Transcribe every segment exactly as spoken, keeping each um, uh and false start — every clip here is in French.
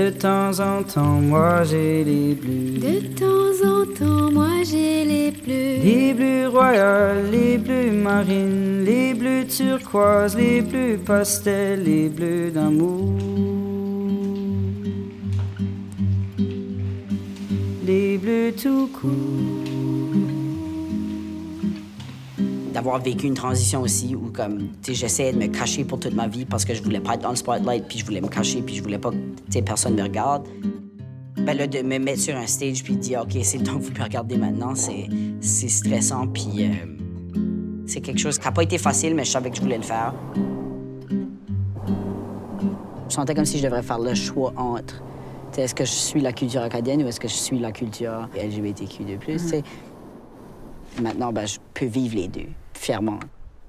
De temps en temps, moi j'ai les bleus. De temps en temps, moi j'ai les bleus. Les bleus royales, les bleus marines, les bleus turquoises, les bleus pastels, les bleus d'amour. Les bleus tout court. D'avoir vécu une transition aussi où, comme, tu sais, j'essayais de me cacher pour toute ma vie parce que je voulais pas être dans le spotlight, puis je voulais me cacher, puis je voulais pas que, tu sais, personne me regarde. Ben là, de me mettre sur un stage puis de dire, OK, c'est le temps que vous me regardez maintenant, c'est, c'est stressant, puis euh, c'est quelque chose qui n'a pas été facile, mais je savais que je voulais le faire. Je sentais comme si je devrais faire le choix entre, tu sais, est-ce que je suis la culture acadienne ou est-ce que je suis la culture L G B T Q de plus, mm-hmm. tu sais. Maintenant, ben, je peux vivre les deux, fièrement.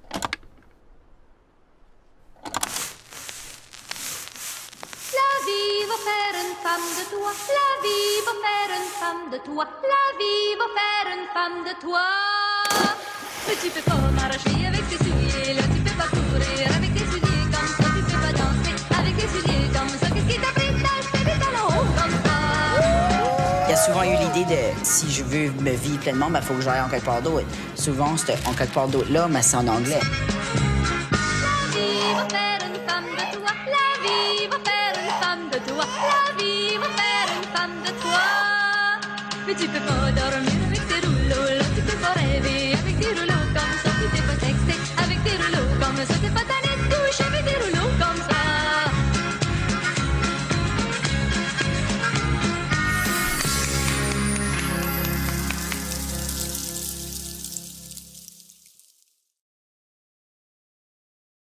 La vie va faire une femme de toi, la vie va faire une femme de toi, la vie va faire une femme de toi. Mais tu peux pas marcher avec tes souliers, là, tu peux pas courir avec tes souliers comme ça, tu peux pas danser avec tes souliers comme ça. Qu'est-ce qui t'a pris d'acheter des talons hauts comme ça? Il y a souvent eu l'idée de si je veux me vivre pleinement, il ben, faut que j'aille en quelque part d'autre. Souvent, c'est en quelque part d'autre là, mais c'est en anglais. La vie va faire une femme de toi, la vie va faire une femme de toi, la vie va faire une femme de toi. Mais tu peux pas